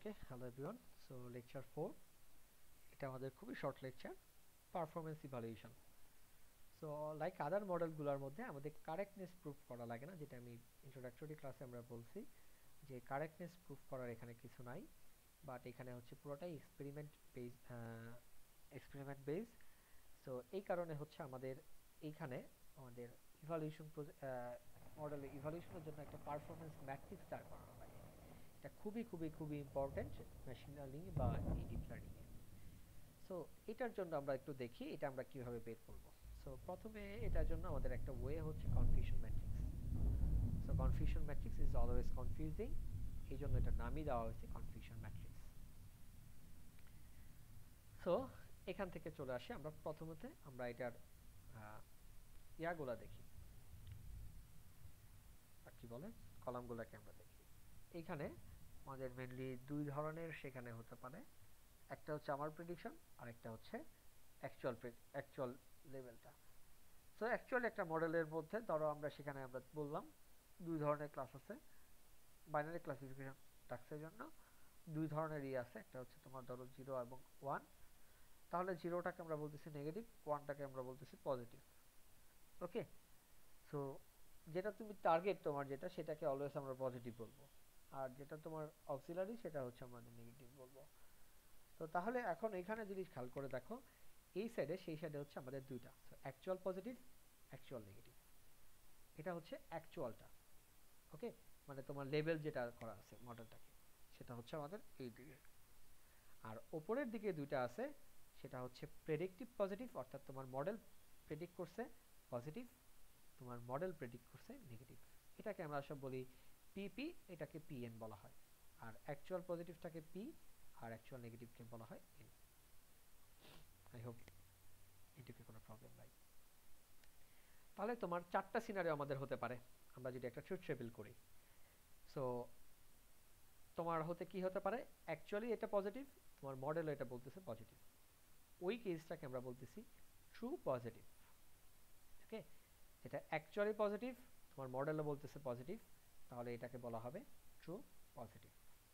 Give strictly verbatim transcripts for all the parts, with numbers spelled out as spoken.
ওকে, hello everyone. So lecture four, এটা আমাদের খুবই short lecture, performance evaluation. So like other মডেলগুলোর মধ্যে আমাদের কারেক্টনেস প্রুফ করা লাগে না, যেটা আমি ইন্ট্রোডাক্টরি ক্লাসে আমরা বলছি যে কারেক্টনেস প্রুফ করার এখানে কিছু নাই, বাট এখানে হচ্ছে পুরোটাই experiment base experiment base. So এই কারণে হচ্ছে আমাদের এইখানে আমাদের ইভালুয়েশন মডেলের ইভালুয়েশনের জন্য একটা পারফরমেন্স ম্যাট্রিক্স দাঁড় করানো লাগে। এটা খুবই খুবই খুবই ইম্পর্টেন্ট মেশিন লার্নিং বা এই ডিপ লার্নিং এ। সো এটার জন্য আমরা একটু দেখি এটা আমরা কিভাবে বের করব। সো প্রথমে এটার জন্য আমাদের একটা ওয়ে হচ্ছে confusion matrix. So confusion matrix is always confusing, এই জন্য এটার নামই দেওয়া হয়েছে কনফিউশন ম্যাট্রিক্স। সো এখান থেকে চলে আসি আমরা প্রথমতে আমরা এটার ইয়াগুলা দেখি, আর কি বলে কলামগুলোকে আমরা দেখি। এইখানে আমাদের মেনলি দুই ধরনের সেখানে হতে পারে, একটা হচ্ছে আমার প্রেডিকশন আর একটা হচ্ছে অ্যাকচুয়াল অ্যাকচুয়াল লেভেলটা। সো অ্যাকচুয়ালি একটা মডেলের মধ্যে ধরো আমরা সেখানে আমরা বললাম দুই ধরনের ক্লাস আছে। বাইনারি ক্লাসিফিকেশন টাস্কের জন্য দুই ধরনের ই আছে, একটা হচ্ছে তোমার ধরো জিরো এবং ওয়ান। তাহলে জিরোটাকে আমরা বলতেছি নেগেটিভ, ওয়ানটাকে আমরা বলতেছি পজিটিভ। ওকে, সো যেটা তুমি টার্গেট তোমার যেটা সেটাকে অলওয়েজ আমরা পজিটিভ বলবো, আর যেটা তোমার অক্সিলারি সেটা হচ্ছে আমাদের নেগেটিভ বলবো। তো তাহলে এখন এখানে যদি খেয়াল করে দেখো, এই সাইডে সেই সাইডে হচ্ছে আমাদের দুইটা, অ্যাকচুয়াল পজিটিভ, অ্যাকচুয়াল নেগেটিভ। এটা হচ্ছে অ্যাকচুয়ালটা। ওকে, মানে তোমার লেভেল যেটা করা আছে মডেলটাকে, সেটা হচ্ছে আমাদের এই দিকে। আর ওপরের দিকে দুইটা আছে, সেটা হচ্ছে প্রেডিক্টিভ পজিটিভ, অর্থাৎ তোমার মডেল প্রেডিক্ট করছে পজিটিভ, তোমার মডেল প্রেডিক্ট করছে নেগেটিভ। এটাকে আমরা সব বলি পিপি, এটাকে পিএন বলা হয়। আর অ্যাকচুয়াল পজিটিভটাকে পি, আর অ্যাকচুয়াল নেগেটিভকে বলা হয় এন। আই হোপ এটুকু কোনো প্রবলেম নাই। তাহলে তোমার চারটা সিনারিও আমাদের হতে পারে আমরা যদি একটা ট্রুথ টেবিল করি। সো তোমার হতে কি হতে পারে, অ্যাকচুয়ালি এটা পজিটিভ, তোমার মডেলও এটা বলতেছে পজিটিভ। ওই কেসটাকে আমরা বলতেছি ট্রু পজিটিভ। ওকে, এটা অ্যাকচুয়ালি পজিটিভ, তোমার মডেলও বলতেছে পজিটিভ, তাহলে এটাকে বলা হবে ট্রু পজিটিভ।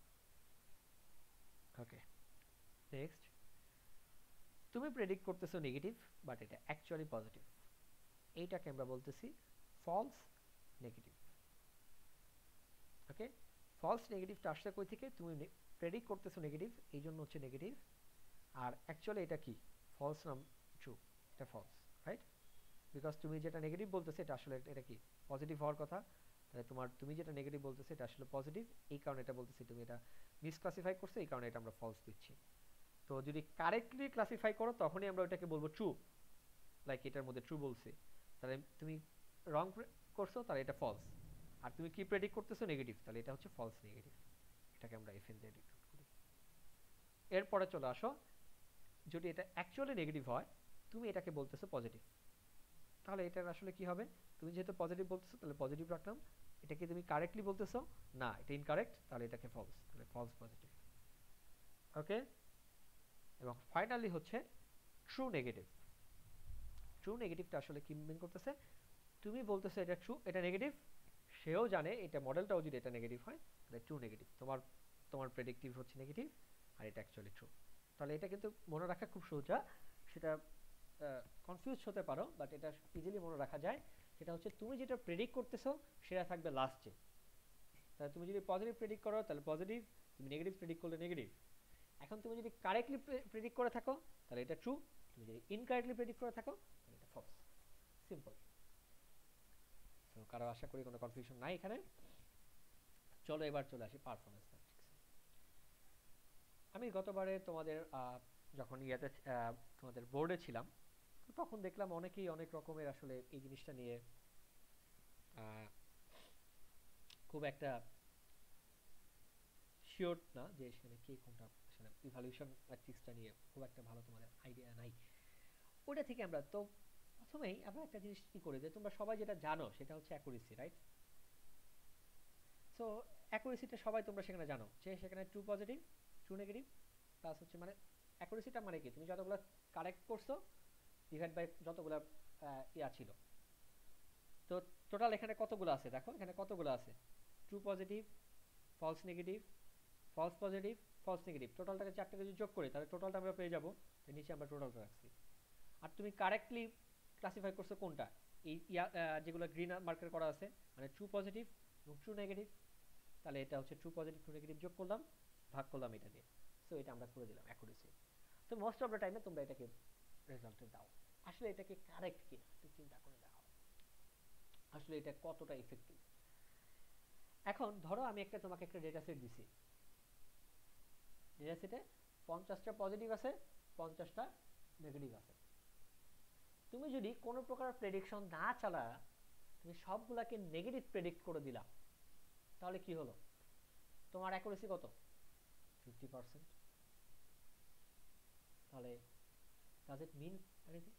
ওকে, নেক্সট, তুমি প্রেডিক্ট করতেছো নেগেটিভ, বাট এটা অ্যাকচুয়ালি পজিটিভ, এইটাকে আমরা বলতেছি ফলস নেগেটিভ। ওকে, ফলস নেগেটিভটা আসছে কই থেকে, তুমি প্রেডিক্ট করতেছো নেগেটিভ, এই জন্য হচ্ছে নেগেটিভ। আর অ্যাকচুয়ালি এটা কি, ফলস নাম ট্রু, এটা ফলস, রাইট? বিকজ তুমি যেটা নেগেটিভ বলতেছে এটা আসলে এটা কি পজিটিভ হওয়ার কথা, তাহলে তোমার তুমি যেটা নেগেটিভ বলতেছে এটা আসলে পজিটিভ, এই কারণে এটা বলতেছি তুমি এটা মিসক্লাসিফাই করছো, এই কারণে এটা আমরা ফলস দিচ্ছি। তো যদি কারেক্টলি ক্লাসিফাই করো তখনই আমরা ওইটাকে বলবো ট্রু, লাইক এটার মধ্যে ট্রু বলছি, তাহলে তুমি রং করছো তাহলে এটা ফলস। আর তুমি কি প্রেডিক্ট করতেছো নেগেটিভ, তাহলে এটা হচ্ছে ফলস নেগেটিভ, এটাকে আমরা এফএন দিয়ে ডিনোট করি। এরপরে চলে আসো, যদি এটা অ্যাকচুয়ালি নেগেটিভ হয় তুমি এটাকে বলতেছো পজিটিভ, তাহলে এটার আসলে কি হবে, তুমি যেহেতু পজিটিভ বলতেছো তাহলে পজিটিভ রাখলাম, এটা কি তুমি কারেক্টলি বলতেছো, না এটা ইনকারেক্ট, তাহলে এটাকে ফলস, তাহলে ফলস পজিটিভ। ওকে, এবং ফাইনালি হচ্ছে ট্রু নেগেটিভ। ট্রু নেগেটিভটা আসলে কি মিন করতেছে, তুমি বলতেছো এটা ট্রু, এটা নেগেটিভ, সেও জানে এটা মডেলটাও যদি এটা নেগেটিভ হয় তাহলে ট্রু নেগেটিভ, তোমার তোমার প্রেডিক্টিভ হচ্ছে নেগেটিভ আর এটা অ্যাকচুয়ালি ট্রু। তাহলে এটা কিন্তু মনে রাখা খুব সোজা, সেটা কনফিউজ হতে পারো বাট এটা ইজিলি মনে রাখা যায়। সেটা হচ্ছে তুমি যেটা প্রেডিক্ট করতেছো সেটা থাকবে লাস্টে, তাহলে তুমি যদি পজিটিভ প্রেডিক্ট করো তাহলে পজিটিভ, তুমি নেগেটিভ প্রেডিক্ট করলে নেগেটিভ। এখন তুমি যদি কারেক্টলি প্রেডিক্ট করে থাকো তাহলে এটা ট্রু, তুমি যদি ইনকারেক্টলি প্রেডিক্ট করে থাকো তাহলে এটা ফলস। সিম্পল। সো কারো আশা করি কোনো কনফিউশন নাই এখানে। চলো এবার চলে আসি পারফরমেন্স ম্যাট্রিক্স। আমি গতবারে তোমাদের যখন ইয়াতে তোমাদের বোর্ডে ছিলাম তখন দেখলাম অনেকেই অনেক রকমের আসলে এই জিনিসটা নিয়ে খুব একটা শিওর না যে সেখানে কে কোনটা আসলে ইভালুয়েশন ম্যাট্রিক্সটা নিয়ে খুব একটা ভালো তোমাদের আইডিয়া নাই। ওটা থেকে আমরা তো প্রথমেই আমরা একটা জিনিস কি করি যে তোমরা সবাই যেটা জানো সেটা হচ্ছে অ্যাকুরেসি, রাইট? সো অ্যাকুরেসিটা সবাই তোমরা সেখানে জানো যে সেখানে true positive, true negative plus হচ্ছে মানে অ্যাকুরেসিটা মানে কি, তুমি যতগুলো কারেক্ট করছো ডিভাইড বাই যতগুলো ইয়া ছিল। তো টোটাল এখানে কতগুলো আছে দেখো, এখানে কতগুলো আছে, true positive, false negative, false positive, false negative, টোটালটাকে চারটাকে যদি যোগ করি তাহলে টোটালটা আমরা পেয়ে যাবো, নিচে আমরা টোটালটা রাখছি। আর তুমি কারেক্টলি ক্লাসিফাই করছো কোনটা, এই যেগুলো গ্রিন মার্কার করা আছে, মানে ট্রু পজিটিভ এবং ট্রু নেগেটিভ, তাহলে এটা হচ্ছে ট্রু পজিটিভ ট্রু নেগেটিভ যোগ করলাম, ভাগ করলাম এটা দিয়ে, সো এটা আমরা করে দিলাম অ্যাকুরেসি। তো মোস্ট অফ দ্য টাইমে তোমরা এটাকে রেজাল্টে দাও। আসলে এটাকে কারেক্ট কিনা একটু চিন্তা করে দেখো, আসলে এটা কতটা ইফেক্টিভ। এখন ধরো আমি একটা তোমাকে একটা ডেটা সেট দিছি, ডেটা সেটে পঞ্চাশটা পজিটিভ আছে, পঞ্চাশটা নেগেটিভ আছে। তুমি যদি কোনো প্রকার প্রেডিকশন না চালা তুমি সবগুলাকে নেগেটিভ প্রেডিক্ট করে দিলা, তাহলে কি হলো? তোমার অ্যাকুরেসি কত? Fifty percent. তাহলে ডাজ ইট মিন এনিথিং?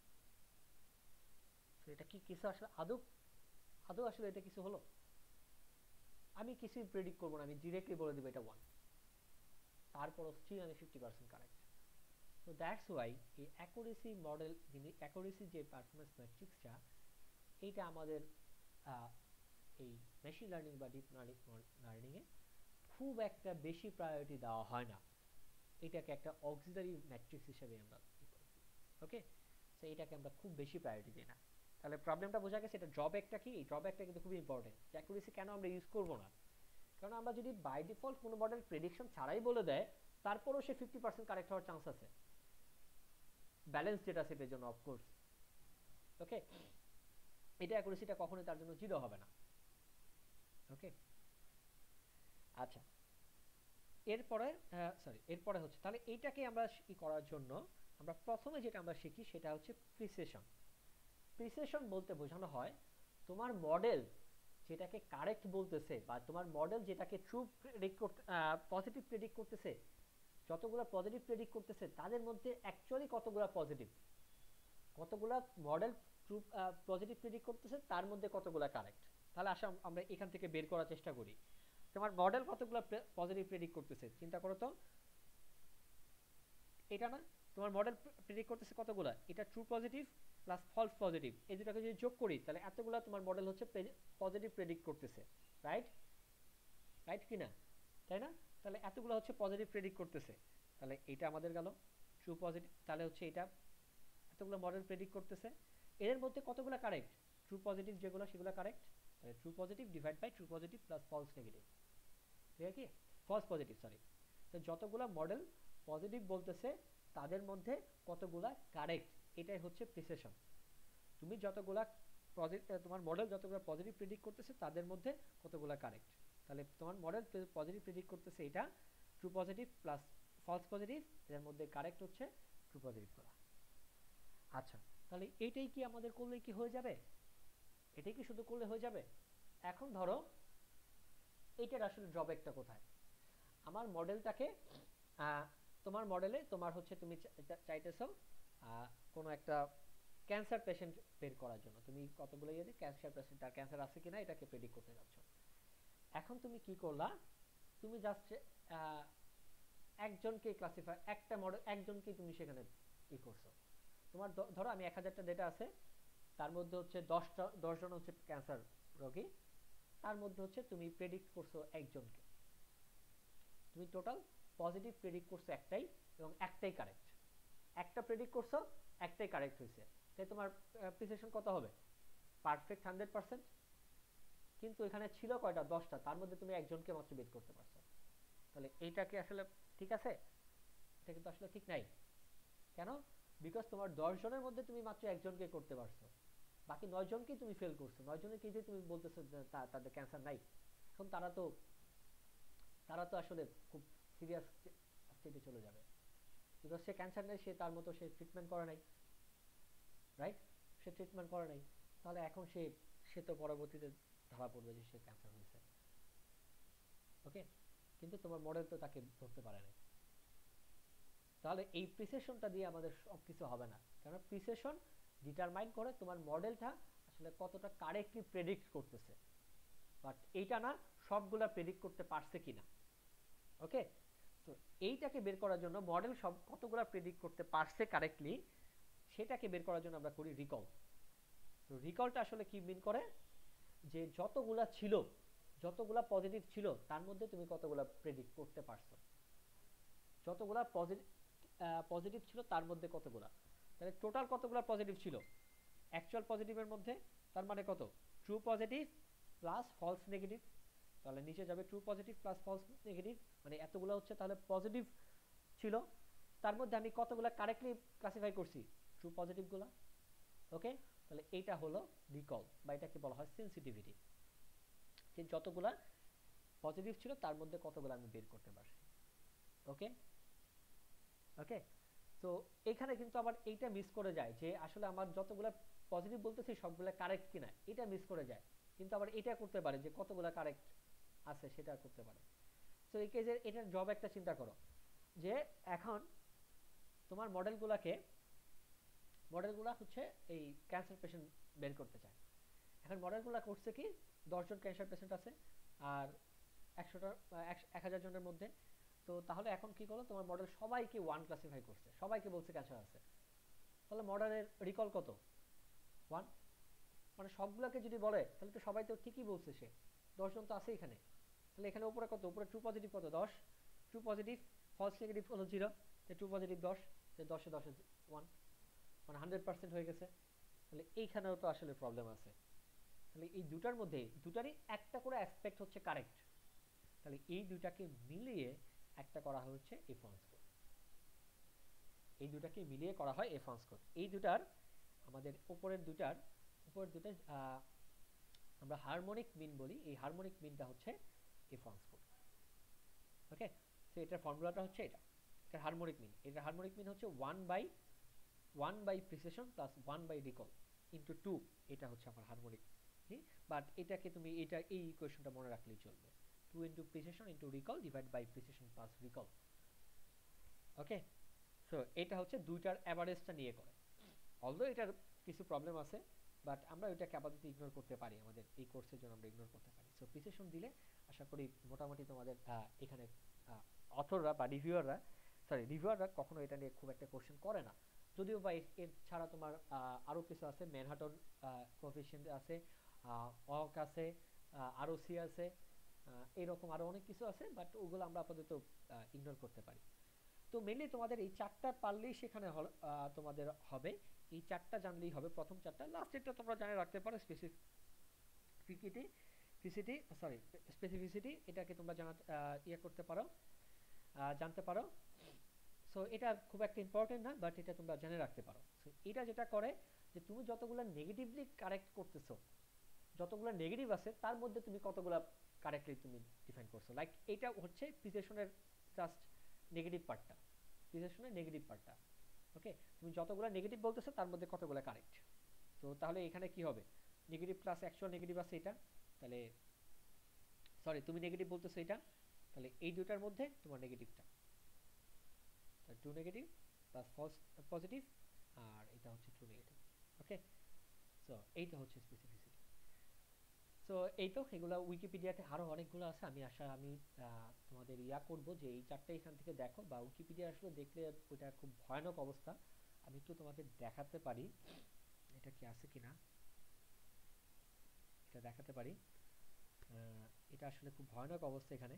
এটা কি কিছু আসলে আদৌ আদৌ আসলে এটা কিছু হলো? আমি কিছুই প্রেডিক্ট করবো না, আমি ডিরেক্টলি বলে দেবো এটা ওয়ান, তারপরও স্টিল আমি fifty percent correct. So that's why এই অ্যাকুরেসি মডেল, অ্যাকুরেসি যে পারফরমেন্স ম্যাট্রিক্সটা, এইটা আমাদের এই মেশিন লার্নিং বা ডিপ লার্নিংয়ে খুব একটা বেশি প্রায়োরিটি দেওয়া হয় না, এটাকে একটা অক্সিলারি ম্যাট্রিক্স হিসেবে আমরা ওকে, সো এটাকে আমরা খুব বেশি প্রায়োরিটি দিই না। তাহলে প্রবলেমটা বোঝা গেছে, এটা ড্রব্যাকটা কি? এই ড্রব্যাকটা কিন্তু খুবই ইম্পর্টেন্ট, অ্যাকুরেসি কেন আমরা ইউজ করবো না, কারণ আমরা যদি বাই ডিফল্ট কোনো মডেল প্রেডিকশন ছাড়াই বলে দেয় তারপরেও সে ফিফটি পার্সেন্ট কারেক্ট হওয়ার চান্স আছে, ব্যালেন্স ডেটা সেটের জন্য অফকোর্স। ওকে, এটা অ্যাকুরেসিটা কখনোই তার জন্য জিরো হবে না। ওকে, আচ্ছা, এরপরে সরি এরপরে হচ্ছে তাহলে এইটাকে আমরা ই করার জন্য আমরা প্রথমে যেটা আমরা শিখি সেটা হচ্ছে প্রিসিশন। প্রিসিশন বলতে বোঝানো হয় তোমার মডেল যেটাকে কারেক্ট বলতেছে বা তোমার মডেল যেটাকে ট্রু প্রেডিক্ট করতে পজিটিভ প্রেডিক্ট করতেছে, যতগুলো পজিটিভ প্রেডিক্ট করতেছে তাদের মধ্যে অ্যাকচুয়ালি কতগুলো পজিটিভ, কতগুলো মডেল ট্রু পজিটিভ প্রেডিক্ট করতেছে তার মধ্যে কতগুলো কারেক্ট। তাহলে আসলে আমরা এখান থেকে বের করার চেষ্টা করি তোমার মডেল কতগুলো পজিটিভ প্রেডিক্ট করতেছে। চিন্তা করো তো, এটা না তোমার মডেল প্রেডিক্ট করতেছে কতগুলো, এটা true positive plus false positive, এই দুটাকে যদি যোগ করি তাহলে এতগুলো তোমার মডেল হচ্ছে পজিটিভ প্রেডিক্ট করতেছে, রাইট? রাইট কি না? তাই না? তাহলে এতগুলো হচ্ছে পজিটিভ প্রেডিক্ট করতেছে, তাহলে এটা আমাদের গেল ট্রু পজিটিভ, তাহলে হচ্ছে এটা এতগুলো মডেল প্রেডিক্ট করতেছে, এর মধ্যে কতগুলো কারেক্ট? ট্রু পজিটিভ যেগুলো সেগুলো কারেক্ট, তাহলে true positive divide by true positive plus false negative, ঠিক আছে? ফলস পজিটিভ সরি, তো যতগুলো মডেল পজিটিভ বলতেছে তাদের মধ্যে কতগুলা কারেক্ট, এটাই হচ্ছে প্রিসিশন। তুমি যতগুলা তোমার মডেল যতগুলো পজিটিভ প্রেডিক্ট করতেছে তাদের মধ্যে কতগুলা কারেক্ট, তাহলে তোমার মডেল পজিটিভ প্রেডিক্ট করতেছে এটা true positive plus false positive, এর মধ্যে কারেক্ট হচ্ছে ট্রু পজিটিভ গুলা। আচ্ছা, তাহলে এইটাই কি আমাদের করলে কি হয়ে যাবে? এটাই কি শুধু করলে হয়ে যাবে? এখন ধরো এইটার আসলে ড্রব্যাকটা কোথায়? আমার মডেলটাকে তোমার মডেলে তোমার হচ্ছে তুমি চাইতেছো কোনো একটা ক্যান্সার পেশেন্ট বের করার জন্য, তুমি কতগুলো ইয়ে দিয়ে ক্যান্সার পেশেন্ট তার ক্যান্সার আছে কিনা এটাকে প্রেডিক্ট করতে যাচ্ছ। এখন তুমি কি করলা, তুমি জাস্ট একজনকে ক্লাসিফাই, একটা মডেল একজনকে তুমি সেখানে ই করছো। তোমার ধরো আমি এক হাজারটা ডেটা আছে, তার মধ্যে হচ্ছে দশটা দশ জন হচ্ছে ক্যান্সার রোগী, তার মধ্যে হচ্ছে তুমি প্রেডিক্ট করছো একজনকে, তুমি টোটাল পজিটিভ প্রেডিক্ট করছো একটাই এবং একটাই কারেক্ট, একটা প্রেডিক্ট করছো একটাই কারেক্ট হয়েছে, তাই তোমার প্রিসিশন কত হবে? Perfect hundred percent. কিন্তু এখানে ছিল কয়টা? দশটা, তার মধ্যে তুমি একজনকে মাত্র বের করতে পারছো, তাহলে এইটা কি আসলে ঠিক আছে? এটা কিন্তু আসলে ঠিক নাই। কেন? বিকজ তোমার দশ জনের মধ্যে তুমি মাত্র একজনকে করতে পারছো, বাকি নয় জনকেই তুমি ফেল করছো, নয় জনের কি যে তুমি বলতেছো তাদের ক্যান্সার নাই, এখন তারা তো তারা তো আসলে খুব সিরিয়াস স্টেজে চলে যাবে, বিকজ সে ক্যান্সার নেই, সে তার মতো সে ট্রিটমেন্ট করে নাই, রাইট? সে ট্রিটমেন্ট করে নাই, তাহলে এখন সে সে তো পরবর্তীতে ধরা পড়বে যে সে ক্যান্সার হয়েছে, ওকে, কিন্তু তোমার মডেল তো তাকে ধরতে পারে না। তাহলে এই প্রিসিশনটা দিয়ে আমাদের সব কিছু হবে না, কারণ প্রিসিশন ডিটারমাইন করে তোমার মডেলটা আসলে কতটা কারেক্টলি প্রেডিক্ট করতেছে, বাট এইটা না সবগুলা প্রেডিক্ট করতে পারছে কিনা। ওকে, তো এইটাকে বের করার জন্য মডেল সব কতগুলা প্রেডিক্ট করতে পারছে কারেক্টলি সেটাকে বের করার জন্য আমরা করি রিকল। তো রিকলটা আসলে কি মিন করে, যে যতগুলা ছিল, যতগুলা পজিটিভ ছিল তার মধ্যে তুমি কতগুলা প্রেডিক্ট করতে পারছো, যতগুলা পজিটিভ পজিটিভ ছিল তার মধ্যে কতগুলা, তাহলে টোটাল কতগুলা পজিটিভ ছিল অ্যাকচুয়াল পজিটিভের মধ্যে, তার মানে কত true positive plus false negative, তাহলে নিচে যাবে true positive plus false negative, মানে এতগুলো হচ্ছে তাহলে পজিটিভ ছিল, তার মধ্যে আমি কতগুলা কারেক্টলি ক্লাসিফাই করছি ট্রু পজিটিভগুলা। ওকে, তাহলে এইটা হলো রিকল বা এটাকে বলা হয় সেন্সিটিভিটি, যে যতগুলা পজিটিভ ছিল তার মধ্যে কতগুলো আমি বের করতে পারছি। ওকে ওকে তো এখানে কিন্তু আবার এইটা মিস করে যায় যে আসলে আমার যতগুলো পজিটিভ বলতেছি সবগুলো কারেক্ট কিনা, এটা মিস করে যায়, কিন্তু আবার এটা করতে পারে যে কতগুলো কারেক্ট আছে সেটা করতে পারে। তো এই কেসে এটার জব একটা চিন্তা করো যে এখন তোমার মডেলগুলোকে মডেলগুলো হচ্ছে এই ক্যান্সার পেশেন্ট বের করতে চায়, এখন মডেলগুলো করছে কি দশজন ক্যান্সার পেশেন্ট আছে আর একশোটা এক হাজার জনের মধ্যে, তো তাহলে এখন কি করলো তোমার মডেল সবাইকে ওয়ান ক্লাসিফাই করছে, সবাইকে বলছে ক্যান্সার আছে, তাহলে মডেলের রিকল কত ওয়ান, মানে সবগুলোকে যদি বলে তাহলে তো সবাই তো ঠিকই বলছে, সে দশজন তো আছে এখানে, তাহলে এখানে উপরে কত, উপরে ট্রু পজিটিভ কত দশ, ট্রু পজিটিভ ফলস নেগেটিভ হলো জিরো, ট্রু পজিটিভ দশ, দশে দশে ওয়ান, মানে হান্ড্রেড পার্সেন্ট হয়ে গেছে। তাহলে এইখানেও তো আসলে প্রবলেম আছে, তাহলে এই দুটার মধ্যে দুটারই একটা করে অ্যাসপেক্ট হচ্ছে কারেক্ট, তাহলে এই দুটাকে মিলিয়ে একটা করা হচ্ছে এফ-ওয়ান স্কোর, এই দুটাকে মিলিয়ে করা হয় এফ-ওয়ান স্কোর। এই দুটার আমাদের উপরের দুটার উপরের দুটার আমরা হারমোনিক মিন বলি, এই হারমোনিক মিনটা হচ্ছে এফ-ওয়ান স্কোর। ওকে, তো এটার ফর্মুলাটা হচ্ছে এটা, এটা হারমোনিক মিন, এটা হারমোনিক মিন হচ্ছে one by one by precision plus one by recall into two, এটা হচ্ছে আমার হারমোনিক, বাট এটাকে তুমি এটা এই ইকুয়েশনটা মনে রাখলেই চলবে, two into precision into recall divide by precision plus recall. Okay, so এটা হচ্ছে দুইটার অ্যাভারেজটা নিয়ে করে, অলদো এটার কিছু প্রবলেম আছে বাট আমরা ওইটাকে আপাতত ইগনোর করতে পারি, আমাদের এই কোর্সের জন্য আমরা ইগনোর করতে পারি। সো প্রিসিশন দিলে আশা করি মোটামুটি তোমাদের এখানে অথররা বা রিভিউয়াররা সরি রিভিউয়াররা কখনো এটা নিয়ে খুব একটা কোশ্চেন করে না, যদিও বা এর ছাড়া তোমার আরও কিছু আছে, ম্যানহাটন কোএফিসিয়েন্ট আছে, অক আছে, আরওসি আছে, এইরকম আরও অনেক কিছু আছে, বাট ওগুলো আমরা আপাতত ইগনোর করতে পারি। তো মেনলি তোমাদের এই চারটা পারলেই সেখানে তোমাদের হবে, এই চারটা জানলেই হবে, প্রথম চারটা, লাস্টেরটা তোমরা জানে রাখতে পারো স্পেসিফিসিটি ফিসিটি সরি স্পেসিফিসিটি, এটাকে তোমরা জানা ইয়ে করতে পারো, জানতে পারো। সো এটা খুব একটা ইম্পর্টেন্ট না, বাট এটা তোমরা জেনে রাখতে পারো। সো এটা যেটা করে যে তুমি যতগুলো নেগেটিভলি কারেক্ট করতেছো, যতগুলো নেগেটিভ আছে তার মধ্যে তুমি কতগুলো কারেক্টলি তুমি ডিফাইন করছো, লাইক এটা হচ্ছে প্রিসিশনের জাস্ট নেগেটিভ পার্টটা, প্রিসিশনের নেগেটিভ পার্টটা। ওকে, তুমি যতগুলো নেগেটিভ বলতেছো তার মধ্যে কতগুলো কারেক্ট, তো তাহলে এখানে কি হবে নেগেটিভ প্লাস অ্যাকচুয়াল নেগেটিভ আছে এটা, তাহলে সরি তুমি নেগেটিভ বলতেছো এটা, তাহলে এই দুটার মধ্যে তোমার নেগেটিভটা true negative plus false positive, আর এটা হচ্ছে ট্রু নেগেটিভ। ওকে, সো এইটা হচ্ছে স্পেসিফিসিটি। সো এই তো এগুলো উইকিপিডিয়াতে আরও অনেকগুলো আছে, আমি আশা আমি তোমাদের ইয়া করবো যে এই চারটে এখান থেকে দেখো, বা উইকিপিডিয়া আসলে দেখলে ওইটা খুব ভয়ানক অবস্থা, আমি একটু তোমাদের দেখাতে পারি এটা কি আছে কিনা, এটা দেখাতে পারি, এটা আসলে খুব ভয়ানক অবস্থা, এখানে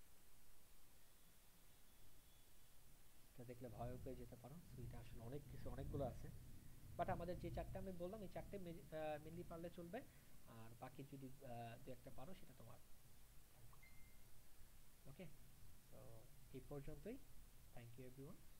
এটা দেখলে ভয় পেয়ে যেতে পারো। সো এটা আসলে অনেক কিছু অনেকগুলো আছে, বাট আমাদের যে চারটে আমি বললাম এই চারটে মেনলি পারলে চলবে, আর বাকি যদি দু একটা পারো সেটা তোমার। ওকে, তো এই পর্যন্তই, থ্যাংক ইউ এভরিওয়ান।